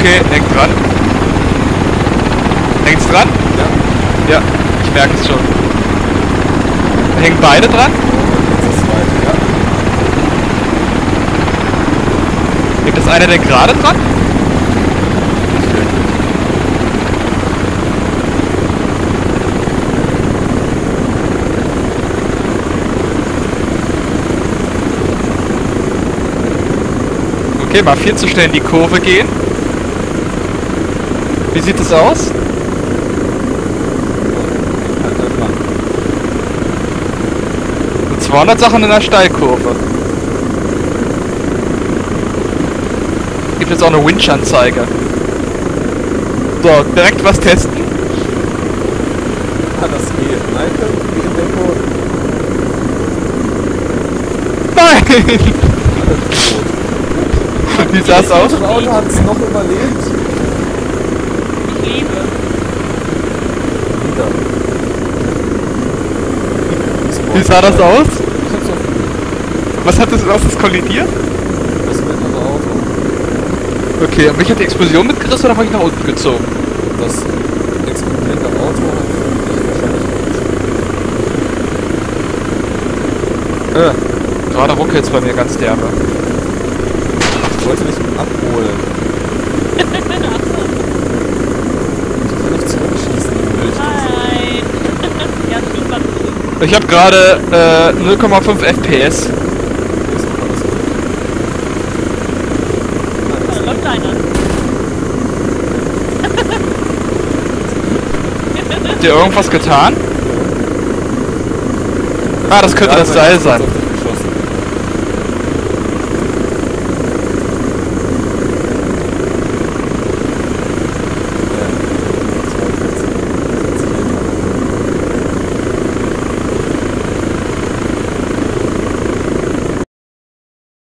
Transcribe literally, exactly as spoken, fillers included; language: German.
Okay, hängt dran. Hängt's dran? Ja. Ja, ich merke es schon. Hängen beide dran? Jetzt ist es weit, ja. Hängt das eine denn gerade dran? Nicht wirklich. Okay, mal viel zu schnell in die Kurve gehen. Wie sieht es aus? Halt da dran. So zweihundert Sachen in der Steilkurve. Gibt jetzt auch eine Winch-Anzeige. So, direkt was testen. Ah, das geht. Nein, wie in der Kurve. Nein! Alles tot. Wie sah es aus? Das Auto hat es noch überlebt. Ich lebe. Wieder. Wie sah das aus? Ich hab's auf Was hat das, was ist kollidiert? das mittlere Auto. Okay, und mich hat die Explosion mitgerissen oder war ich nach unten gezogen? Das explodierende Auto hat dich wahrscheinlich erwischt. Äh, gerade ruckelt's bei mir ganz derbe. Ich wollte dich abholen. Ich kann nicht zurückschießen, wie du möchtest. Nein. Ja, super zurück. Ich habe gerade äh, null Komma fünf F P S. Ist noch alles gut. Da Alles läuft einer. Habt ihr irgendwas getan? Ah, das könnte Ja, das wenn Seil ich sein. auf